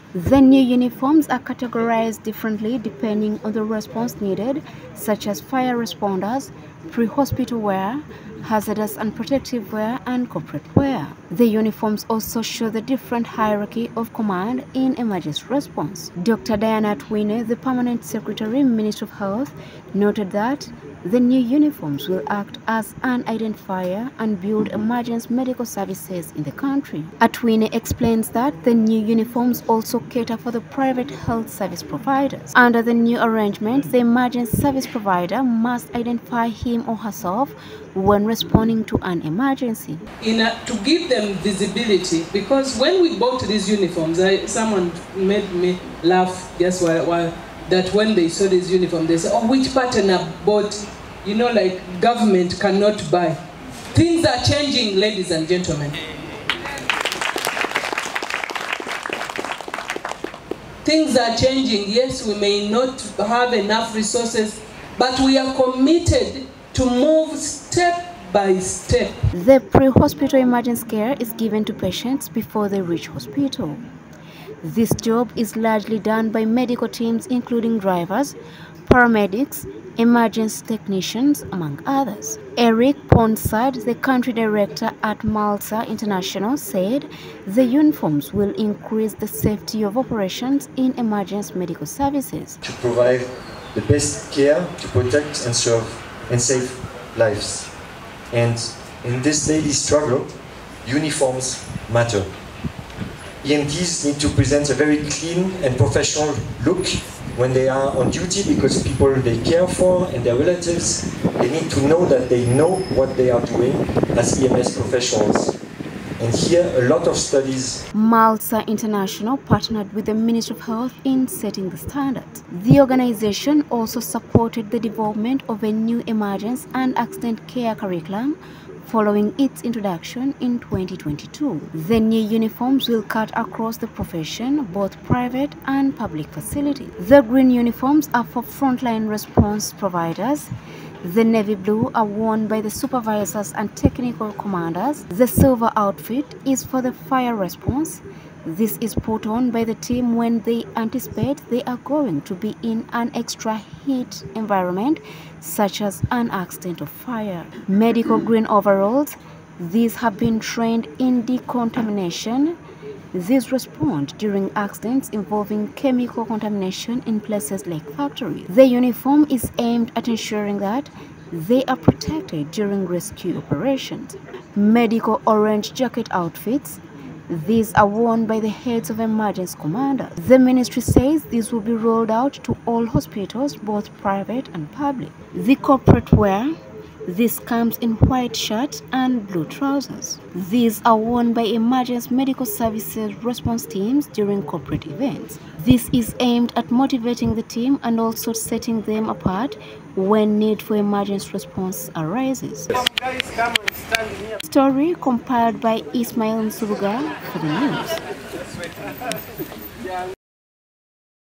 The new uniforms are categorized differently depending on the response needed, such as fire responders, pre-hospital wear, hazardous and protective wear, and corporate wear. The uniforms also show the different hierarchy of command in emergency response. Dr. Diana Atwine, the Permanent Secretary, Ministry of Health, noted that the new uniforms will act as an identifier and build emergency medical services in the country. Atwine explains that the new uniforms also cater for the private health service providers. Under the new arrangement, the emergency service provider must identify him or herself when responding to an emergency. To give them visibility, because when we bought these uniforms, someone made me laugh just while that when they saw this uniform, they said, oh, which pattern I bought? You know, like government cannot buy. Things are changing, ladies and gentlemen. Things are changing. Yes, we may not have enough resources, but we are committed to move step by step. The pre-hospital emergency care is given to patients before they reach hospital. This job is largely done by medical teams including drivers, paramedics, emergency technicians, among others. Eric Ponsard, the country director at Malta International, said the uniforms will increase the safety of operations in emergency medical services. To provide the best care to protect and serve and save lives. And in this daily struggle, uniforms matter. EMTs need to present a very clean and professional look when they are on duty, because people they care for and their relatives, they need to know that they know what they are doing as EMS professionals. And here a lot of studies. Malta International partnered with the Ministry of Health in setting the standards. The organization also supported the development of a new emergency and accident care curriculum following its introduction in 2022. The new uniforms will cut across the profession, both private and public facilities. The green uniforms are for frontline response providers. The navy blue are worn by the supervisors and technical commanders. The silver outfit is for the fire response. This is put on by the team when they anticipate they are going to be in an extra heat environment, such as an accident or fire. Medical green overalls, these have been trained in decontamination. These respond during accidents involving chemical contamination in places like factories. The uniform is aimed at ensuring that they are protected during rescue operations. Medical orange jacket outfits, these are worn by the heads of emergency commanders. The ministry says these will be rolled out to all hospitals, both private and public. The corporate wear, this comes in white shirt and blue trousers. These are worn by emergency medical services response teams during corporate events. This is aimed at motivating the team and also setting them apart when need for emergency response arises. Story compiled by Ismail Nsuruga for the news.